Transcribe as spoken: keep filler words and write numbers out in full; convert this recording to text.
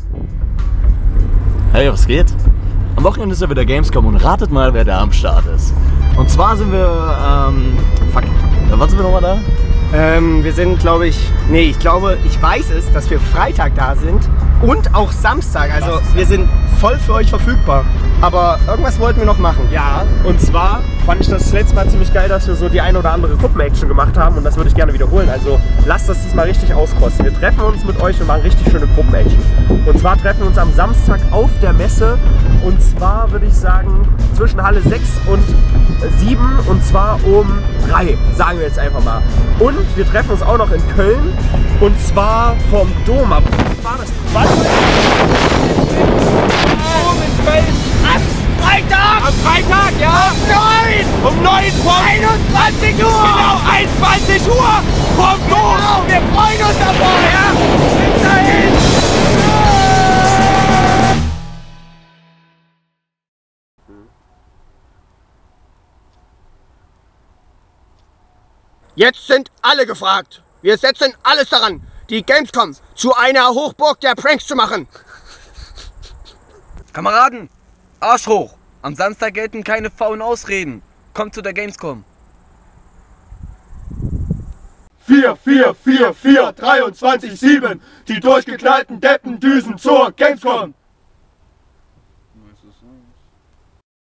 Hey, was geht? Am Wochenende ist ja wieder Gamescom und ratet mal, wer da am Start ist. Und zwar sind wir, ähm, fuck, wann sind wir nochmal da? Ähm, wir sind, glaube ich, nee, ich glaube, ich weiß es, dass wir Freitag da sind und auch Samstag. Also wir sind voll für euch verfügbar. Aber irgendwas wollten wir noch machen. Ja, und zwar fand ich das letzte Mal ziemlich geil, dass wir so die ein oder andere Gruppen-Action gemacht haben und das würde ich gerne wiederholen. Also lasst das diesmal richtig auskosten. Wir treffen uns mit euch und machen richtig schöne Gruppen-Action. Und zwar treffen wir uns am Samstag auf der Messe und zwar würde ich sagen zwischen Halle sechs und sieben und zwar um drei, sagen wir jetzt einfach mal. Und wir treffen uns auch noch in Köln und zwar vom Dom ab. War das? Was? Am Freitag! Am Freitag, ja! Um neun! Um neun vom einundzwanzig Uhr! Genau, einundzwanzig Uhr vom Dom! Genau, wir freuen uns dabei! Ja. Bis dahin! Jetzt sind alle gefragt. Wir setzen alles daran, die Gamescom zu einer Hochburg der Pranks zu machen. Kameraden, Arsch hoch! Am Samstag gelten keine faulen Ausreden. Kommt zu der Gamescom. vier vier vier vier dreiundzwanzig sieben, die durchgeknallten Deppen düsen zur Gamescom.